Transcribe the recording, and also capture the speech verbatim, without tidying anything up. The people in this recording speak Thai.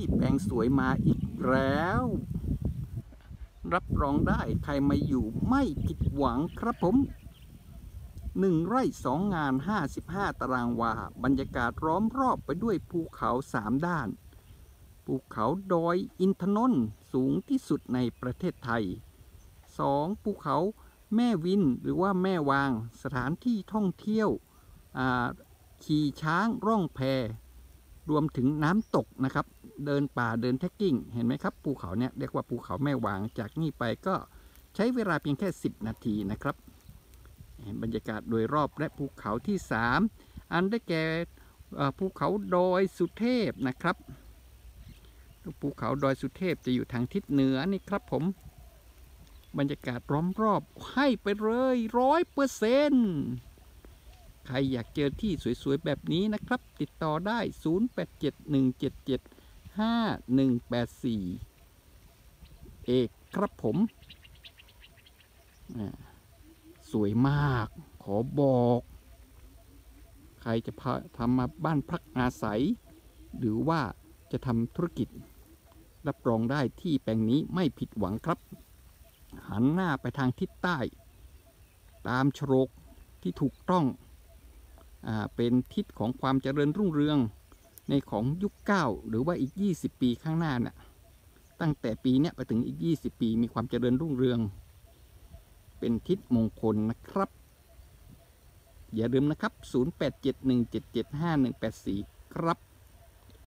ที่แปลงสวยมาอีกแล้วรับรองได้ใครมาอยู่ไม่ผิดหวังครับผมหนึ่งไร่สองงานห้าสิบห้าตารางวาบรรยากาศล้อมรอบไปด้วยภูเขาสามด้านภูเขาดอยอินทนนท์สูงที่สุดในประเทศไทยสองภูเขาแม่วินหรือว่าแม่วางสถานที่ท่องเที่ยวขี่ช้างร่องแพรวมถึงน้ำตกนะครับเดินป่าเดินแท็กกิ้งเห็นไหมครับภูเขาเนี่ยเรียกว่าภูเขาแม่วางจากนี่ไปก็ใช้เวลาเพียงแค่สิบนาทีนะครับบรรยากาศโดยรอบและภูเขาที่สามอันได้แก่ภูเขาดอยสุเทพนะครับภูเขาดอยสุเทพจะอยู่ทางทิศเหนือนี่ครับผมบรรยากาศล้อมรอบให้ไปเลยร้อยเปอร์เซ็นต์ใครอยากเจอที่สวยๆแบบนี้นะครับติดต่อได้ศูนย์ แปด เจ็ด หนึ่ง เจ็ด เจ็ด ห้า หนึ่ง แปด สี่เอกครับผมสวยมากขอบอกใครจะทำมาบ้านพักอาศัยหรือว่าจะทำธุรกิจรับรองได้ที่แปลงนี้ไม่ผิดหวังครับหันหน้าไปทางทิศใต้ตามโฉลกที่ถูกต้องอ่าเป็นทิศของความเจริญรุ่งเรืองในของยุคเก้าหรือว่าอีกยี่สิบปีข้างหน้าน่ะตั้งแต่ปีนี้ไปถึงอีกยี่สิบปีมีความเจริญรุ่งเรืองเป็นทิศมงคลนะครับอย่าลืมนะครับศูนย์ แปด เจ็ด หนึ่ง เจ็ด เจ็ด ห้า หนึ่ง แปด สี่ครับ